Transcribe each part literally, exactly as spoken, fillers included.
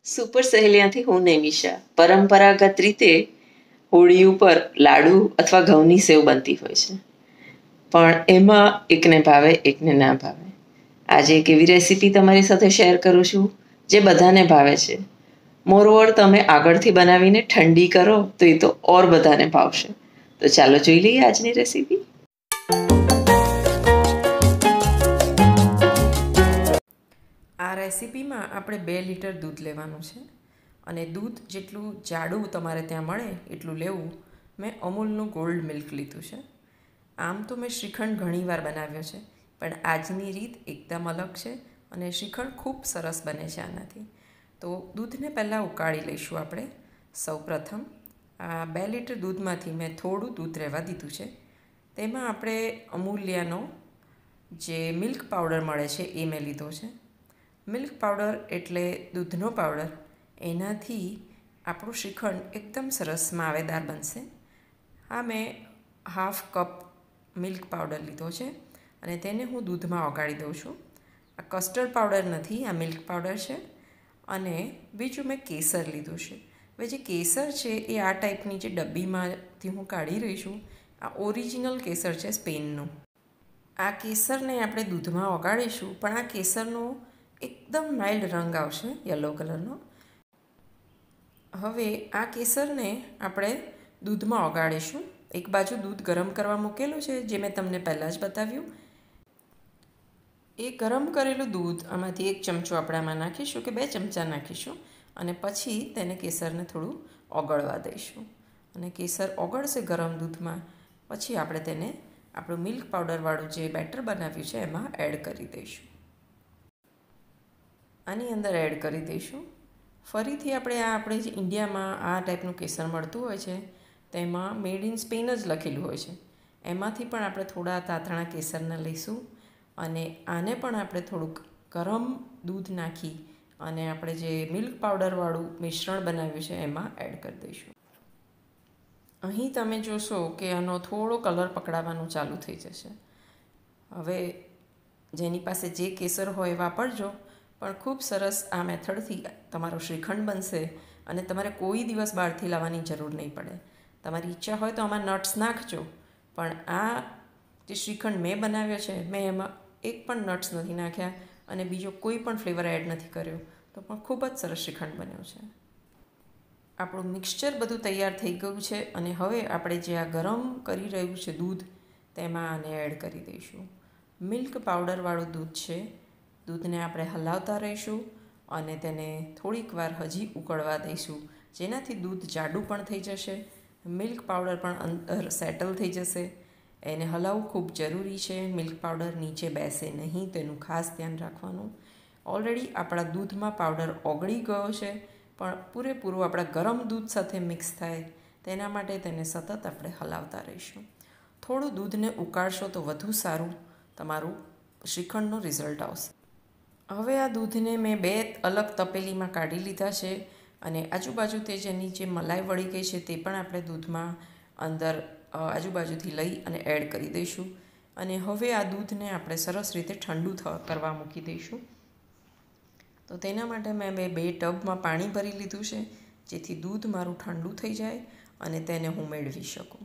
Super સહેલિયાથી હું નૈમિષા. પરંપરાગત રીતે હોળી ઉપર લાડુ અથવા ઘઉંની સેવ બનતી હોય છે, પણ એમાં એકને ભાવે એકને ના ભાવે. આજે એક એવી રેસીપી તમારી સાથે શેર કરું છું જે બધાને ભાવે છે. મોરઓવર તમે આગળથી બનાવીને ઠંડી કરો તો એ તો ઓર બધાને ભાવશે. તો ચાલો જોઈ લઈએ આજની રેસીપી. આ રેસીપીમાં આપણે બે લીટર દૂધ લેવાનું છે અને દૂધ જેટલું જાડું તમારે ત્યાં મળે એટલું લેવું. મેં અમૂલનું ગોલ્ડ મિલ્ક લીધું છે. આમ તો મેં શ્રીખંડ ઘણીવાર બનાવ્યો છે, પણ આજની રીત એકદમ અલગ છે અને શ્રીખંડ ખૂબ સરસ બને છે આનાથી. તો દૂધને પહેલાં ઉકાળી લઈશું આપણે. સૌ પ્રથમ આ બે લીટર દૂધમાંથી મેં થોડું દૂધ રહેવા દીધું છે. તેમાં આપણે અમૂલ્યાનો જે મિલ્ક પાવડર મળે છે એ મેં લીધો છે. મિલ્ક પાવડર એટલે દૂધનો પાવડર. એનાથી આપણું શ્રીખંડ એકદમ સરસ માવેદાર બનશે. આ મેં હાફ કપ મિલ્ક પાવડર લીધો છે અને તેને હું દૂધમાં ઓગાળી દઉં છું. આ કસ્ટર્ડ પાવડર નથી, આ મિલ્ક પાવડર છે. અને બીજું મેં કેસર લીધું છે. હવે જે કેસર છે એ આ ટાઈપની જે ડબ્બીમાંથી હું કાઢી રહી છું, આ ઓરિજિનલ કેસર છે સ્પેનનું. આ કેસરને આપણે દૂધમાં ઓગાળીશું, પણ આ કેસરનો એકદમ માઇલ્ડ રંગ આવશે, યલો કલરનો. હવે આ કેસરને આપણે દૂધમાં ઓગાળીશું. એક બાજુ દૂધ ગરમ કરવા મૂકેલું છે, જે મેં તમને પહેલાં જ બતાવ્યું. એ ગરમ કરેલું દૂધ આમાંથી એક ચમચો આપણે આમાં નાખીશું કે બે ચમચા નાખીશું અને પછી તેને કેસરને થોડું ઓગળવા દઈશું. અને કેસર ઓગળશે ગરમ દૂધમાં, પછી આપણે તેને આપણું મિલ્ક પાવડરવાળું જે બેટર બનાવ્યું છે એમાં એડ કરી દઈશું. આની અંદર એડ કરી દઈશું. ફરીથી આપણે આ આપણે જે ઇન્ડિયામાં આ ટાઈપનું કેસર મળતું હોય છે તેમાં મેડ ઇન સ્પેન જ લખેલું હોય છે. એમાંથી પણ આપણે થોડા તાતણા કેસરના લઈશું અને આને પણ આપણે થોડુંક ગરમ દૂધ નાખી અને આપણે જે મિલ્ક પાવડરવાળું મિશ્રણ બનાવ્યું છે એમાં એડ કરી દઈશું. અહીં તમે જોશો કે આનો થોડો કલર પકડાવવાનું ચાલુ થઈ જશે. હવે જેની પાસે જે કેસર હોય વાપરજો, પણ ખૂબ સરસ આ મેથડથી તમારો શ્રીખંડ બનશે અને તમારે કોઈ દિવસ બહારથી લાવવાની જરૂર નહીં પડે. તમારી ઈચ્છા હોય તો આમાં નટ્સ નાખજો, પણ આ જે શ્રીખંડ મેં બનાવ્યો છે મેં એમાં એક પણ નટ્સ નથી નાખ્યા અને બીજો કોઈ પણ ફ્લેવર એડ નથી કર્યો, તો પણ ખૂબ જ સરસ શ્રીખંડ બન્યો છે. આપણું મિક્સચર બધું તૈયાર થઈ ગયું છે અને હવે આપણે જે આ ગરમ કરી રહ્યું છે દૂધ, તેમાં આને એડ કરી દઈશું. મિલ્ક પાવડરવાળું દૂધ છે. દૂધને આપણે હલાવતા રહીશું અને તેને થોડીક વાર હજી ઉકળવા દઈશું, જેનાથી દૂધ જાડું પણ થઈ જશે, મિલ્ક પાવડર પણ અંદર સેટલ થઈ જશે. એને હલાવવું ખૂબ જરૂરી છે. મિલ્ક પાવડર નીચે બેસે નહીં, તેનું ખાસ ધ્યાન રાખવાનું. ઓલરેડી આપણા દૂધમાં પાવડર ઓગળી ગયો છે, પણ પૂરેપૂરું આપણા ગરમ દૂધ સાથે મિક્સ થાય તેના માટે તેને સતત આપણે હલાવતા રહીશું. થોડું દૂધને ઉકાળશો તો વધુ સારું તમારું શ્રીખંડનો રિઝલ્ટ આવશે. હવે આ દૂધને મેં બે અલગ તપેલીમાં કાઢી લીધા છે અને આજુબાજુ તે જેની જે મલાઈ વળી ગઈ છે તે પણ આપણે દૂધમાં અંદર આજુબાજુથી લઈ અને એડ કરી દઈશું. અને હવે આ દૂધને આપણે સરસ રીતે ઠંડુ કરવા મૂકી દઈશું. તો તેના માટે મેં બે બે ટબમાં પાણી ભરી લીધું છે, જેથી દૂધ મારું ઠંડુ થઈ જાય અને તેને હું મેળવી શકું.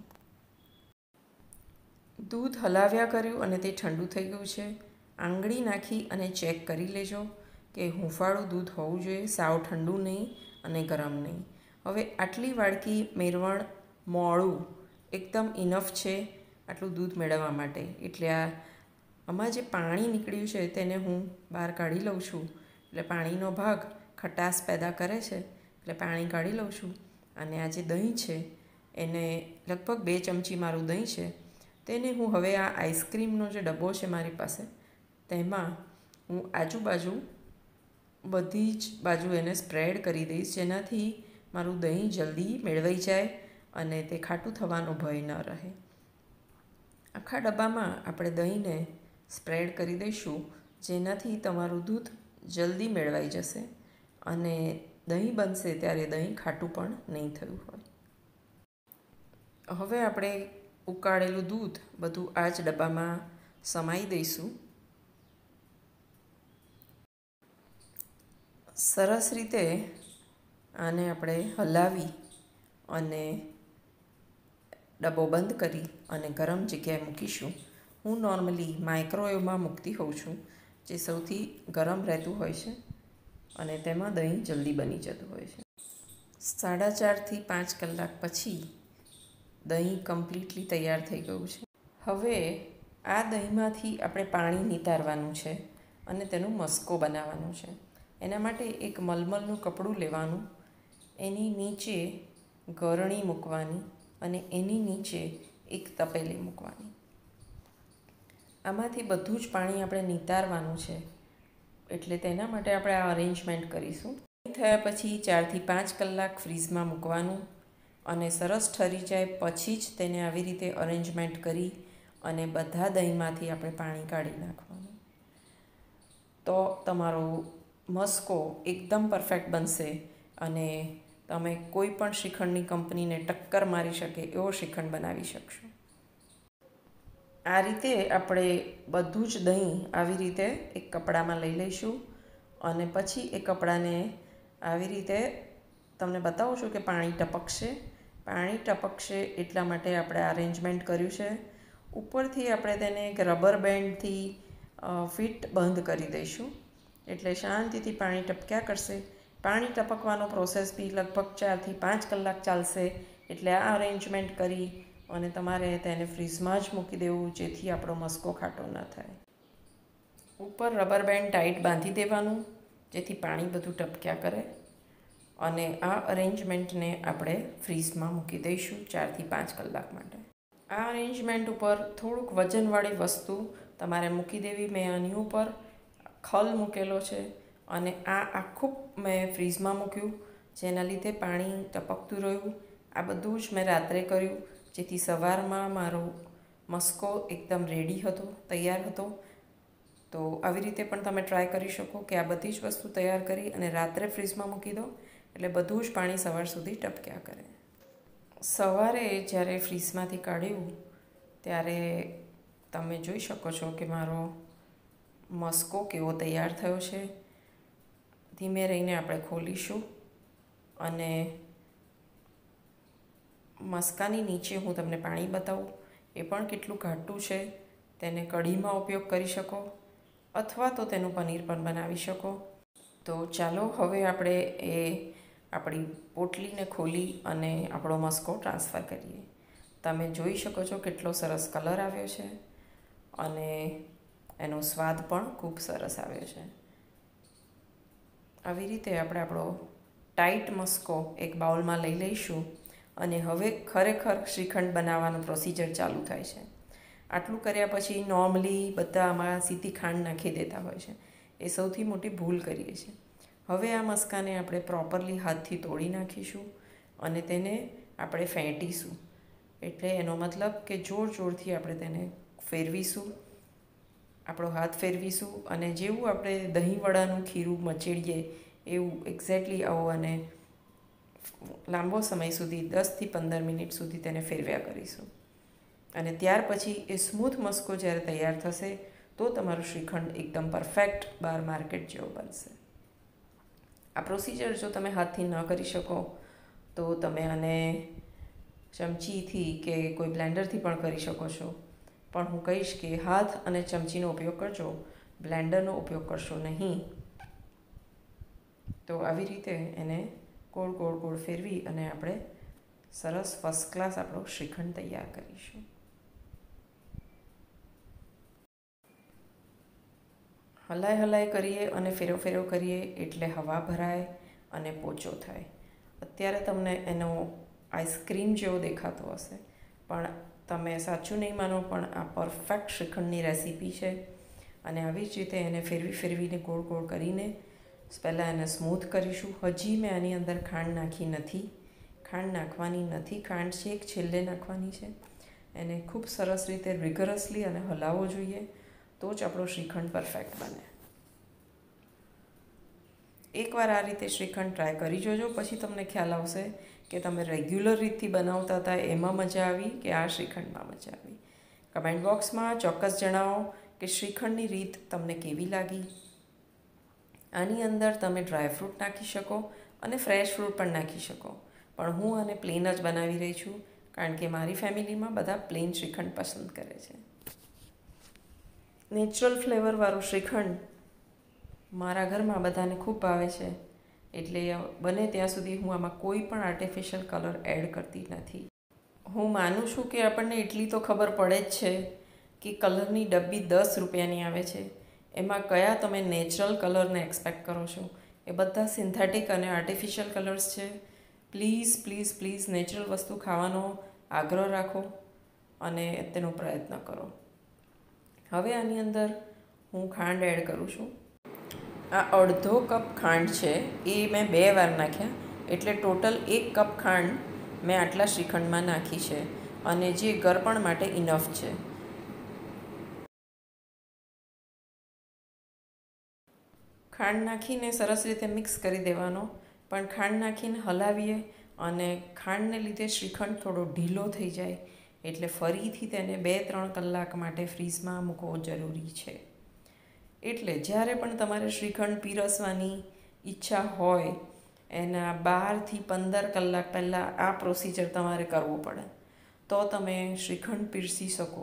દૂધ હલાવ્યા કર્યું અને તે ઠંડુ થઈ ગયું છે. આંગળી નાખી અને ચેક કરી લેજો કે હૂંફાળું દૂધ હોવું જોઈએ, સાવ ઠંડુ નહીં અને ગરમ નહીં. હવે આટલી વાડકી મેરવણ મોળું એકદમ ઇનફ છે આટલું દૂધ મેળવવા માટે. એટલે આ આમાં જે પાણી નીકળ્યું છે તેને હું બહાર કાઢી લઉં છું. એટલે પાણીનો ભાગ ખટાશ પેદા કરે છે, એટલે પાણી કાઢી લઉં છું. અને આ જે દહીં છે એને લગભગ બે ચમચી મારું દહીં છે, તેને હું હવે આ આઈસ્ક્રીમનો જે ડબ્બો છે મારી પાસે, તેમાં હું આજુબાજુ બધી જ બાજુ એને સ્પ્રેડ કરી દઈશ, જેનાથી મારું દહીં જલ્દી મેળવાઈ જાય અને તે ખાટું થવાનો ભય ન રહે. આખા ડબ્બામાં આપણે દહીંને સ્પ્રેડ કરી દઈશું, જેનાથી તમારું દૂધ જલ્દી મેળવાઈ જશે અને દહીં બનશે ત્યારે દહીં ખાટું પણ નહીં થયું હોય. હવે આપણે ઉકાળેલું દૂધ બધું આ જ ડબ્બામાં સમાઈ દઈશું. સરસ રીતે આને આપણે હલાવી અને ડબ્બો બંધ કરી અને ગરમ જગ્યાએ મૂકીશું. હું નોર્મલી માઇક્રોવેવમાં મૂકતી હોઉં છું, જે સૌથી ગરમ રહેતું હોય છે અને તેમાં દહીં જલ્દી બની જતું હોય છે. સાડા ચારથી પાંચ કલાક પછી દહીં કમ્પ્લીટલી તૈયાર થઈ ગયું છે. હવે આ દહીંમાંથી આપણે પાણી નિતારવાનું છે અને તેનો મસ્કો બનાવવાનો છે. એના માટે એક મલમલનું કપડું લેવાનું, એની નીચે ગરણી મૂકવાની અને એની નીચે એક તપેલી મૂકવાની. આમાંથી બધું જ પાણી આપણે નિતારવાનું છે, એટલે તેના માટે આપણે આ અરેન્જમેન્ટ કરીશું. થયા પછી ચારથી પાંચ કલાક ફ્રીઝમાં મૂકવાનું અને સરસ ઠરી જાય પછી જ તેને આવી રીતે અરેન્જમેન્ટ કરી અને બધા દહીંમાંથી આપણે પાણી કાઢી નાખવાનું. તો તમારો મસ્કો એકદમ પરફેક્ટ બનશે અને તમે કોઈ પણ શ્રીખંડની કંપનીને ટક્કર મારી શકે એવો શ્રીખંડ બનાવી શકશો. આ રીતે આપણે બધું જ દહીં આવી રીતે એક કપડામાં લઈ લઈશું અને પછી એ કપડાને આવી રીતે તમને બતાવું છું કે પાણી ટપકશે. પાણી ટપકશે એટલા માટે આપણે અરેન્જમેન્ટ કર્યું છે. ઉપરથી આપણે તેને એક રબર બેન્ડથી ફિટ બંધ કરી દઈશું, એટલે શાંતિથી પાણી ટપક્યા કરશે. પાણી ટપકવાનો પ્રોસેસ બી લગભગ ચારથી પાંચ કલાક ચાલશે. એટલે આ અરેન્જમેન્ટ કરી અને તમારે તેને ફ્રીઝમાં જ મૂકી દેવું, જેથી આપણો મસ્કો ખાટો ન થાય. ઉપર રબર બેન્ડ ટાઈટ બાંધી દેવાનું, જેથી પાણી બધું ટપક્યા કરે. અને આ અરેન્જમેન્ટને આપણે ફ્રીઝમાં મૂકી દઈશું ચારથી પાંચ કલાક માટે. આ અરેન્જમેન્ટ ઉપર થોડુંક વજનવાળી વસ્તુ તમારે મૂકી દેવી. મેં આની ઉપર ખલ મૂકેલો છે અને આ આખું મેં ફ્રીઝમાં મૂક્યું, જેના લીધે પાણી ટપકતું રહ્યું. આ બધું જ મેં રાત્રે કર્યું, જેથી સવારમાં મારો મસ્કો એકદમ રેડી હતો, તૈયાર હતો. તો આવી રીતે પણ તમે ટ્રાય કરી શકો કે આ બધી જ વસ્તુ તૈયાર કરી અને રાત્રે ફ્રીઝમાં મૂકી દો, એટલે બધું જ પાણી સવાર સુધી ટપક્યા કરે. સવારે જ્યારે ફ્રીઝમાંથી કાઢ્યું ત્યારે તમે જોઈ શકો છો કે મારો મસ્કો કેવો તૈયાર થયો છે. ધીમે રહીને આપણે ખોલીશું અને મસ્કાની નીચે હું તમને પાણી બતાવું, એ પણ કેટલું ઘાટું છે. તેને કઢીમાં ઉપયોગ કરી શકો અથવા તો તેનું પનીર પણ બનાવી શકો. તો ચાલો હવે આપણે એ આપણી પોટલીને ખોલી અને આપણો મસ્કો ટ્રાન્સફર કરીએ. તમે જોઈ શકો છો કેટલો સરસ કલર આવ્યો છે અને એનો સ્વાદ પણ ખૂબ સરસ આવ્યો છે. આવી રીતે આપણે આપણો ટાઈટ મસ્કો એક બાઉલમાં લઈ લઈશું અને હવે ખરેખર શ્રીખંડ બનાવવાનું પ્રોસિજર ચાલુ થાય છે. આટલું કર્યા પછી નોર્મલી બધા આમાં સીધી ખાંડ નાખી દેતા હોય છે. એ સૌથી મોટી ભૂલ કરીએ છીએ. હવે આ મસ્કાને આપણે પ્રોપરલી હાથથી તોડી નાખીશું અને તેને આપણે ફેંટીશું. એટલે એનો મતલબ કે જોર જોરથી આપણે તેને ફેરવીશું, આપણો હાથ ફેરવીશું અને જેવું આપણે દહીંવડાનું ખીરું મચેડીએ એવું એક્ઝેક્ટલી આવો અને લાંબો સમય સુધી દસથી પંદર મિનિટ સુધી તેને ફેરવ્યા કરીશું. અને ત્યાર પછી એ સ્મૂથ મસ્કો જ્યારે તૈયાર થશે તો તમારું શ્રીખંડ એકદમ પરફેક્ટ બાર માર્કેટ જેવો બનશે. આ પ્રોસિજર જો તમે હાથથી ન કરી શકો તો તમે આને ચમચીથી કે કોઈ બ્લેન્ડરથી પણ કરી શકો છો. પણ હું કહીશ કે હાથ અને ચમચીનો ઉપયોગ કરજો, બ્લેન્ડરનો ઉપયોગ કરશો નહીં. તો આવી રીતે એને ગોળ ગોળ ગોળ ફેરવી અને આપણે સરસ ફર્સ્ટ ક્લાસ આપણો શ્રીખંડ તૈયાર કરીશું. હલાય હલાય કરીએ અને ફેરો ફેરો કરીએ એટલે હવા ભરાય અને પોચો થાય. અત્યારે તમને એનો આઈસ્ક્રીમ જેવો દેખાતો હશે, પણ તમે સાચું નહીં માનો, પણ આ પરફેક્ટ શ્રીખંડની રેસીપી છે. અને આવી જ રીતે એને ફેરવી ફેરવીને ગોળ ગોળ કરીને પહેલાં એને સ્મૂથ કરીશું. હજી મેં આની અંદર ખાંડ નાખી નથી, ખાંડ નાખવાની નથી. ખાંડ છેક છેલ્લે નાખવાની છે. એને ખૂબ સરસ રીતે રિગરસલી અને હલાવવો જોઈએ, તો જ આપણો શ્રીખંડ પરફેક્ટ બને. એકવાર આ રીતે શ્રીખંડ ટ્રાય કરી જોજો, પછી તમને ખ્યાલ આવશે કે તમે રેગ્યુલર રીતથી બનાવતા હતા એમાં મજા આવી કે આ શ્રીખંડમાં મજા આવી. કમેન્ટ બોક્સમાં ચોક્કસ જણાવો કે શ્રીખંડની રીત તમને કેવી લાગી. આની અંદર તમે ડ્રાયફ્રૂટ નાખી શકો અને ફ્રેશ ફ્રૂટ પણ નાખી શકો, પણ હું આને પ્લેન જ બનાવી રહી છું કારણ કે મારી ફેમિલીમાં બધા પ્લેન શ્રીખંડ પસંદ કરે છે. નેચરલ ફ્લેવરવાળું શ્રીખંડ મારા ઘરમાં બધાને ખૂબ ભાવે છે, એટલે બને ત્યાં સુધી હું આમાં કોઈ પણ આર્ટિફિશિયલ કલર એડ કરતી નથી. હું માનું છું કે આપણને એટલી તો ખબર પડે જ છે કે કલરની ડબ્બી દસ રૂપિયાની આવે છે, એમાં કયા તમે નેચરલ કલરને એક્સપેક્ટ કરો છો? એ બધા સિન્થેટિક અને આર્ટિફિશિયલ કલર્સ છે. પ્લીઝ પ્લીઝ પ્લીઝ નેચરલ વસ્તુ ખાવાનો આગ્રહ રાખો અને તેનો પ્રયત્ન કરો. હવે આની અંદર હું ખાંડ એડ કરું છું. આ અડધો કપ ખાંડ છે એ મેં બે વાર નાખ્યા, એટલે ટોટલ એક કપ ખાંડ મેં આટલા શ્રીખંડમાં નાખી છે અને જે ગળપણ માટે ઇનફ છે. ખાંડ નાખીને સરસ રીતે મિક્સ કરી દેવાનો, પણ ખાંડ નાખીને હલાવીએ અને ખાંડને લીધે શ્રીખંડ થોડો ઢીલો થઈ જાય એટલે ફરીથી તેને બે ત્રણ કલાક માટે ફ્રીઝમાં મૂકવો જરૂરી છે. એટલે જ્યારે પણ તમારે શ્રીખંડ પીરસવાની ઈચ્છા હોય એના બારથી પંદર કલાક પહેલાં આ પ્રોસિજર તમારે કરવું પડે, તો તમે શ્રીખંડ પીરસી શકો.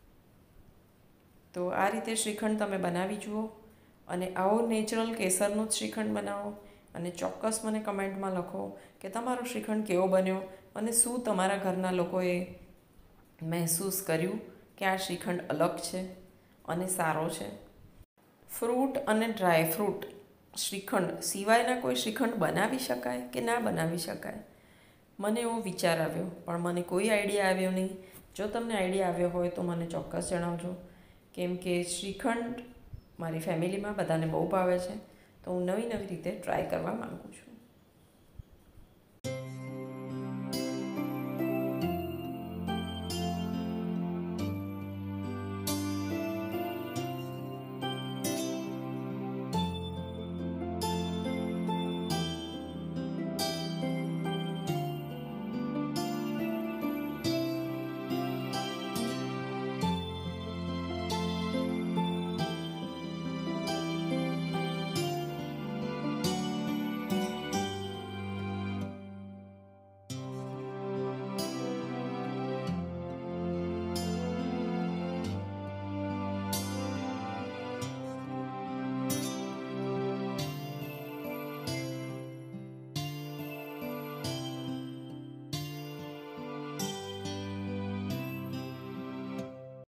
તો આ રીતે શ્રીખંડ તમે બનાવી જુઓ અને આવો નેચરલ કેસરનો જ શ્રીખંડ બનાવો અને ચોક્કસ મને કમેન્ટમાં લખો કે તમારો શ્રીખંડ કેવો બન્યો અને શું તમારા ઘરના લોકોએ મહેસૂસ કર્યું કે આ શ્રીખંડ અલગ છે અને સારો છે. ફ્રૂટ અને ડ્રાય ફ્રૂટ શ્રીખંડ સિવાયના કોઈ શ્રીખંડ બનાવી શકાય કે ના બનાવી શકાય? મને એવો વિચાર આવ્યો, પણ મને કોઈ આઈડિયા આવ્યો નહીં. જો તમને આઈડિયા આવ્યો હોય તો મને ચોક્કસ જણાવજો, કેમ કે શ્રીખંડ મારી ફેમિલીમાં બધાને બહુ ભાવે છે, તો હું નવી નવી રીતે ટ્રાય કરવા માગું છું.